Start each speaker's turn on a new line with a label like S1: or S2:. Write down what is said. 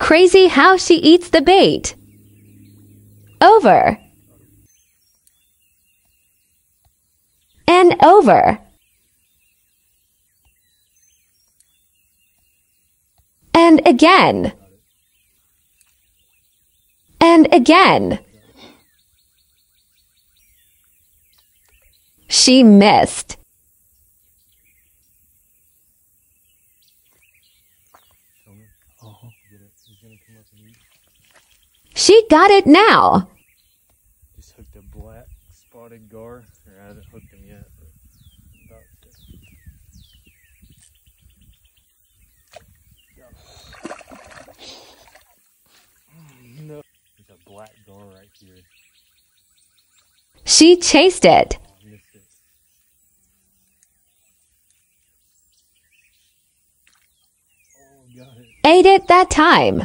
S1: Crazy how she eats the bait. Over. And over. And again. And again. She missed. She got it now.
S2: Just hooked a black spotted gar. Or I haven't hooked him yet, but about to. No. There's a black gar right here.
S1: She chased it.
S2: Oh, I missed it. Oh, got it.
S1: Ate it that time.